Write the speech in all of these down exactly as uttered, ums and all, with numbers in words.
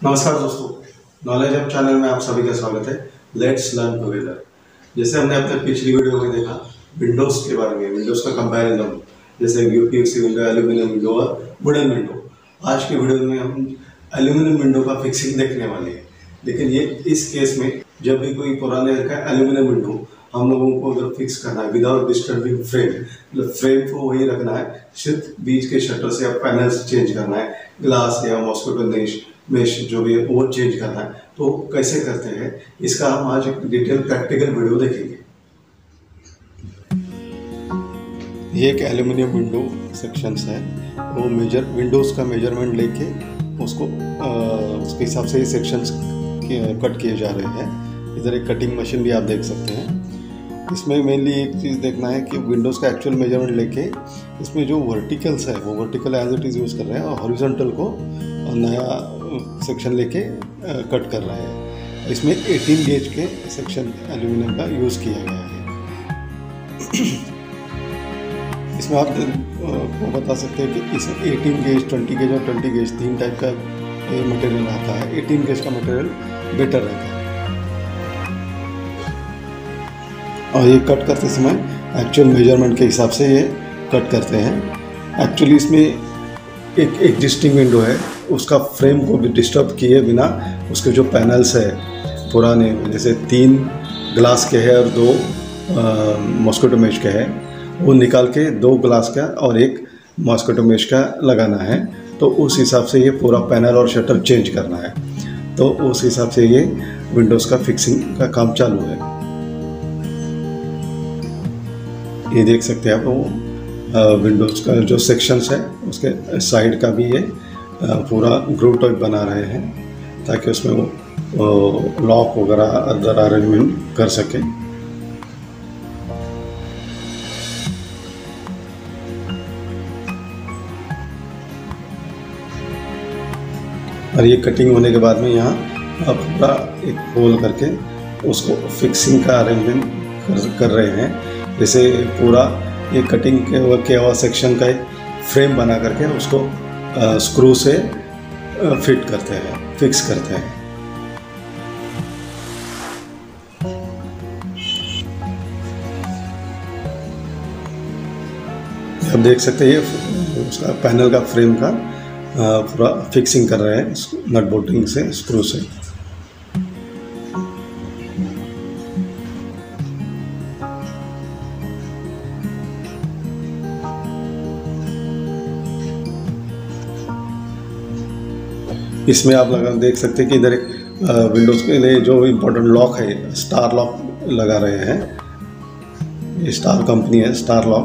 नमस्कार दोस्तों, knowledge hub channel में आप सभी का स्वागत है। Let's learn together. जैसे हमने अपने पिछली वीडियो में देखा विंडोज़ के बारे में, विंडोज़ का कंपैरिजन, जैसे यूपीएससी विंडो, एल्यूमिनियम विंडो और वुडन विंडो। आज की वीडियो में हम एल्यूमिनियम विंडो का फिक्सिंग देखने वाले हैं। लेकिन ये इस केस में जब भी कोई पुराने का एल्यूमिनियम विंडो हम लोगों को अगर फिक्स करना है विदाउट डिस्टर्बिंग फ्रेम, मतलब फ्रेम को वही रखना है, सिर्फ बीच के शटर से या पैनल्स चेंज करना है, ग्लास या मॉस्किटो नेश मेश जो भी है वो चेंज करना है, तो कैसे करते हैं इसका हम आज एक डिटेल प्रैक्टिकल वीडियो देखेंगे। ये एक एल्यूमिनियम विंडो सेक्शंस है, वो मेजर विंडोज़ का मेजरमेंट लेके उसको आ, उसके हिसाब से ये सेक्शंस कट किए जा रहे हैं। इधर एक कटिंग मशीन भी आप देख सकते हैं। इसमें मेनली एक चीज़ देखना है कि विंडोज़ का एक्चुअल मेजरमेंट लेके इसमें जो वर्टिकल्स है वो vertical as it is use कर रहे हैं और हॉरिजॉन्टल को नया सेक्शन लेके कट कर रहे हैं। इसमें अठारह गेज के सेक्शन एल्यूमिनियम का यूज़ किया गया है। इसमें आप को बता सकते हैं कि इसमें अठारह गेज, बीस गेज और बीस गेज तीन टाइप का मटेरियल आता है। अठारह गेज का मटेरियल बेटर रहता है और ये कट करते समय एक्चुअल मेजरमेंट के हिसाब से ये कट करते हैं। एक्चुअली इसमें एक एग्जिस्टिंग विंडो है, उसका फ्रेम को भी डिस्टर्ब किए बिना उसके जो पैनल्स है पुराने, जैसे तीन ग्लास के हैं और दो मॉस्किटो मेश के हैं, वो निकाल के दो ग्लास का और एक मॉस्किटो मेश का लगाना है। तो उस हिसाब से ये पूरा पैनल और शटर चेंज करना है। तो उस हिसाब से ये विंडोज़ का फिक्सिंग का काम चालू है। ये देख सकते हैं आप, वो विंडोज़ का जो सेक्शंस है उसके साइड का भी ये पूरा ग्रूव टाइप बना रहे हैं ताकि उसमें वो लॉक वगैरह अदर अरेंजमेंट कर सके। और ये कटिंग होने के बाद में यहाँ पूरा एक होल करके उसको फिक्सिंग का अरेंजमेंट कर, कर रहे हैं। जैसे पूरा ये कटिंग के के हुआ सेक्शन का एक फ्रेम बना करके उसको आ, स्क्रू से आ, फिट करते हैं, फिक्स करते हैं। आप देख सकते हैं ये उसका पैनल का फ्रेम का आ, पूरा फिक्सिंग कर रहे हैं नट बोल्टिंग से, स्क्रू से। इसमें आप लगा देख सकते हैं कि इधर एक विंडोज़ के लिए जो इम्पोर्टेंट लॉक है, स्टार लॉक लगा रहे हैं। ये स्टार कंपनी है, स्टार लॉक।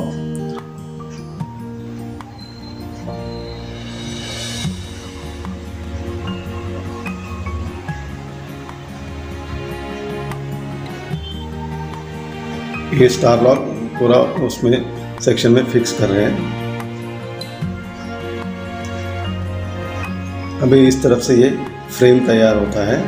ये स्टार लॉक पूरा उसमें सेक्शन में फिक्स कर रहे हैं। अभी इस तरफ से ये फ्रेम तैयार होता है।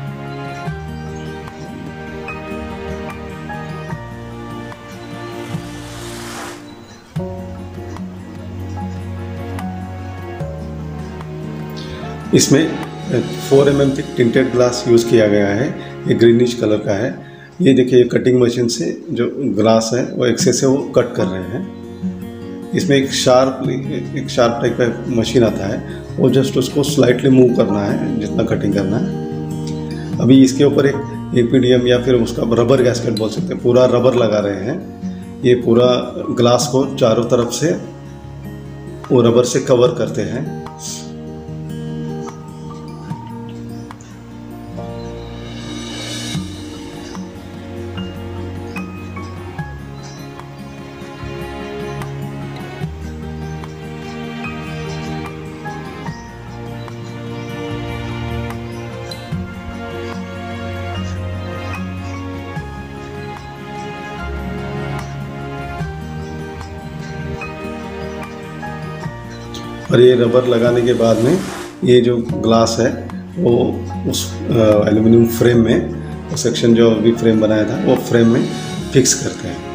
इसमें four M M thick tinted glass use किया गया है। ये ग्रीनिश कलर का है। ये देखिए कटिंग मशीन से जो ग्लास है वो एक्सेस से वो कट कर रहे हैं। इसमें एक शार्प एक शार्प टाइप का मशीन आता है, वो जस्ट उसको स्लाइटली मूव करना है जितना कटिंग करना है। अभी इसके ऊपर एक एपीडीएम या फिर उसका रबर गैस्केट बोल सकते हैं, पूरा रबर लगा रहे हैं। ये पूरा ग्लास को चारों तरफ से वो रबर से कवर करते हैं। और ये रबर लगाने के बाद में ये जो ग्लास है वो उस एल्यूमिनियम फ्रेम में, वो सेक्शन जो अभी फ्रेम बनाया था वो फ्रेम में फिक्स करते हैं।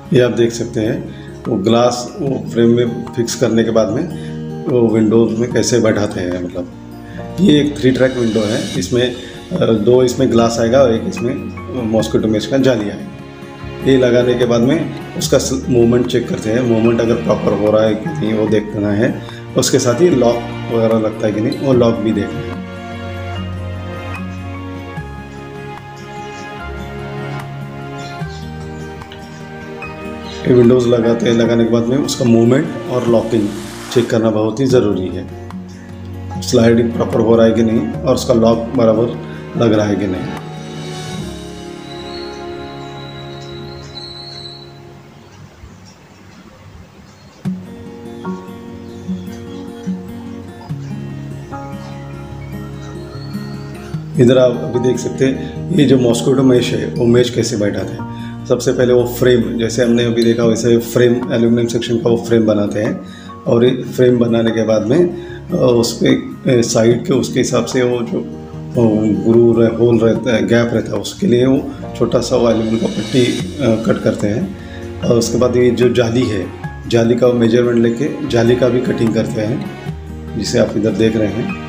ये आप देख सकते हैं वो ग्लास वो फ्रेम में फिक्स करने के बाद में वो विंडोज में कैसे बैठाते हैं। मतलब ये एक थ्री ट्रैक विंडो है, इसमें दो इसमें ग्लास आएगा और एक इसमें मॉस्किटो मेश का जाली आएगा। ये लगाने के बाद में उसका मूवमेंट चेक करते हैं, मूवमेंट अगर प्रॉपर हो रहा है कि नहीं वो देखना है। उसके साथ ही लॉक वगैरह लगता है कि नहीं वो लॉक भी देखना है। ये विंडोज़ लगाते हैं, लगाने के बाद में उसका मूवमेंट और लॉकिंग चेक करना बहुत ही ज़रूरी है। स्लाइडिंग प्रॉपर हो रहा है कि नहीं और उसका लॉक बराबर लग रहा है कि नहीं। इधर आप अभी देख सकते हैं ये जो मॉस्किटो मेश है वो मेश कैसे बैठाते हैं। सबसे पहले वो फ्रेम, जैसे हमने अभी देखा वैसे फ्रेम एल्यूमिनियम सेक्शन का वो फ्रेम बनाते हैं और ये फ्रेम बनाने के बाद में उस पर साइड के उसके हिसाब से वो जो ग्रूव होल रहता है, गैप रहता है, उसके लिए वो छोटा सा वो एल्यूमिनियम का पट्टी कट करते हैं। और उसके बाद ये जो जाली है, जाली का मेजरमेंट लेके जाली का भी कटिंग करते हैं, जिसे आप इधर देख रहे हैं।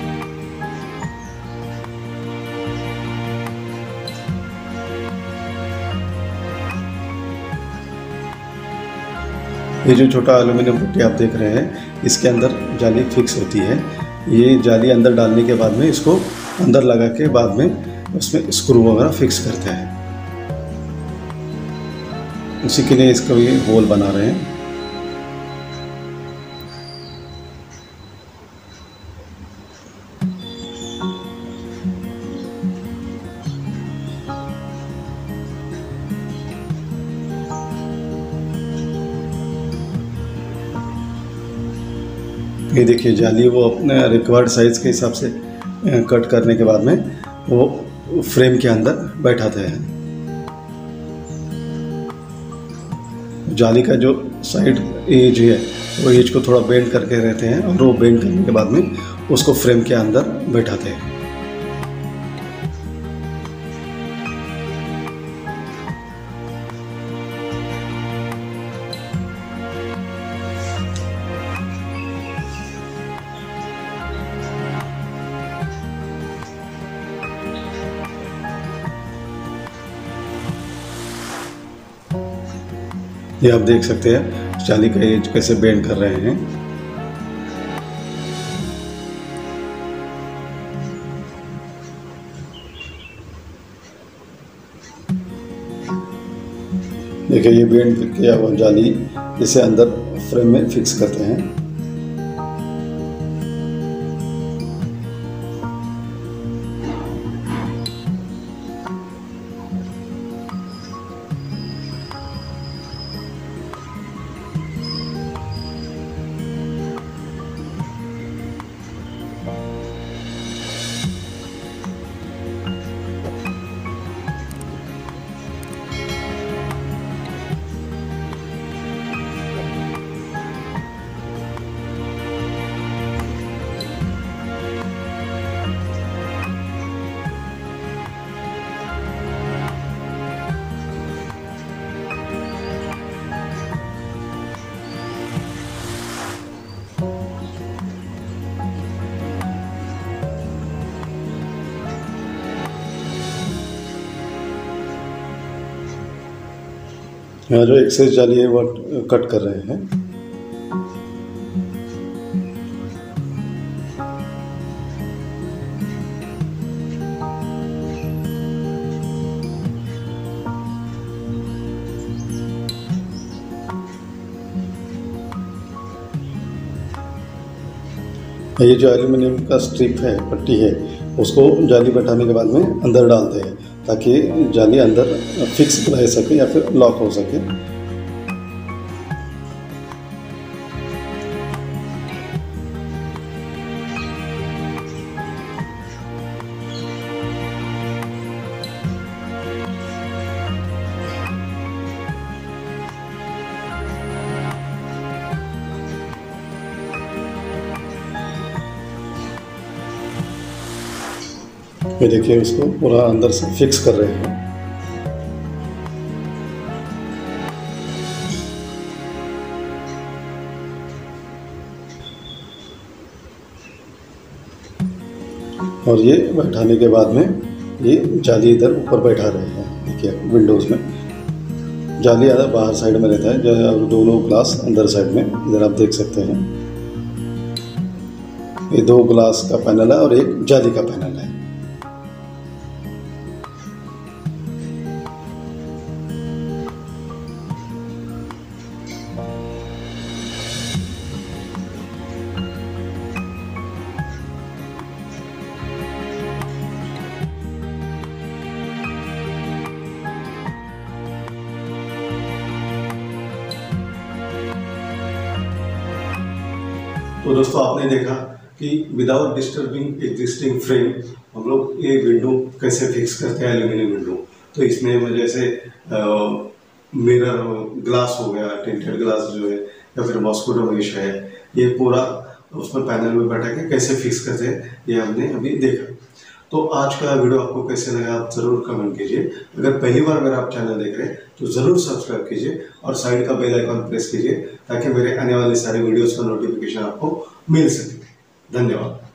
ये जो छोटा एल्यूमिनियम पट्टी आप देख रहे हैं इसके अंदर जाली फिक्स होती है। ये जाली अंदर डालने के बाद में इसको अंदर लगा के बाद में उसमें स्क्रू वगैरह फिक्स करते हैं। उसी के लिए इसका ये होल बना रहे हैं। ये देखिए जाली वो अपने रिक्वायर्ड साइज़ के हिसाब से कट करने के बाद में वो फ्रेम के अंदर बैठाते हैं। जाली का जो साइड एज है वो एज को थोड़ा बेंड करके रहते हैं और वो बेंड करने के बाद में उसको फ्रेम के अंदर बैठाते हैं। ये आप देख सकते हैं जाली का एज कैसे बेंड कर रहे हैं। देखिए ये बेंड किया हुआ जाली इसे अंदर फ्रेम में फिक्स करते हैं। यहाँ जो एक्सेस जाली है वो कट कर रहे हैं। ये जो एल्यूमिनियम का स्ट्रिप है, पट्टी है, उसको जाली बैठाने के बाद में अंदर डालते हैं ताकि जाली अंदर फिक्स रह सके या फिर लॉक हो सके। ये देखिए उसको पूरा अंदर से फिक्स कर रहे हैं। और ये बैठाने के बाद में ये जाली इधर ऊपर बैठा रहेगा। देखिए विंडोज़ में जाली आधा बाहर साइड में रहता है, जो दोनों ग्लास अंदर साइड में, इधर आप देख सकते हैं ये दो ग्लास का पैनल है और एक जाली का पैनल है। तो दोस्तों आपने देखा कि विदाउट डिस्टर्बिंग एग्जिस्टिंग फ्रेम हम लोग ये विंडो कैसे फिक्स करते हैं एल्यूमिनियम विंडो। तो इसमें जैसे मिरर ग्लास हो गया, टिंटेड ग्लास जो है, या फिर मॉस्किटो मेश है, ये पूरा उसमें पैनल में बैठा के कैसे फिक्स करते हैं ये हमने अभी देखा। तो आज का वीडियो आपको कैसे लगा आप ज़रूर कमेंट कीजिए। अगर पहली बार अगर आप चैनल देख रहे हैं तो ज़रूर सब्सक्राइब कीजिए और साइड का बेल आइकन प्रेस कीजिए ताकि मेरे आने वाले सारे वीडियोस का नोटिफिकेशन आपको मिल सके। धन्यवाद।